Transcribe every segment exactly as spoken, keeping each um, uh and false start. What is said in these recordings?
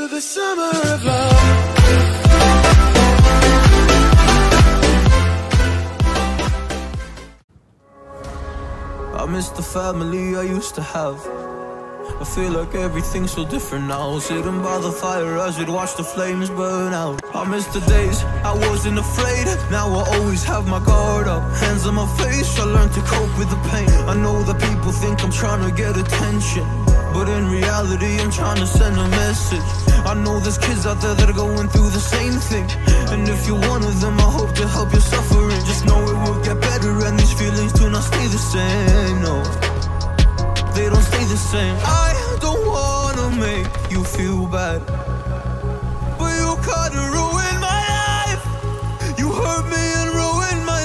into the summer of love. I miss the family I used to have. I feel like everything's so different now. Sitting by the fire as we'd watch the flames burn out. I miss the days I wasn't afraid. Now I always have my guard up. Hands on my face, I learned to cope with the pain. I know that people think I'm trying to get attention, but in reality I'm trying to send a message. I know there's kids out there that are going through the same thing, and if you're one of them, I hope to help your suffering. Just know it will get better and these feelings do not stay the same, no. They don't stay the same. I don't wanna make you feel bad, but you kinda ruined my life. You hurt me and ruined my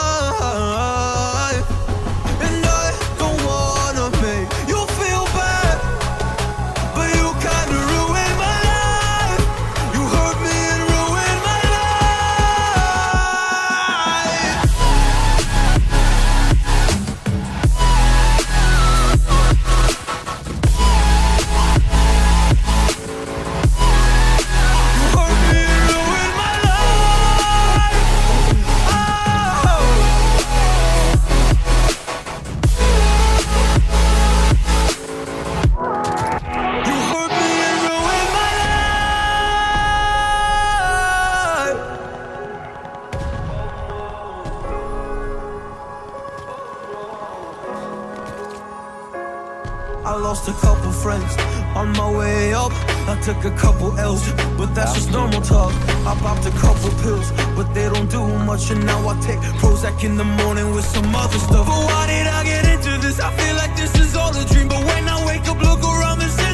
life, and I don't wanna make you feel bad, but you kinda ruined my life. You hurt me and ruined my I lost a couple friends on my way up. I took a couple L's, but that's just normal talk. I popped a couple pills, but they don't do much. And now I take Prozac in the morning with some other stuff. But why did I get into this? I feel like this is all a dream, but when I wake up, look around the city.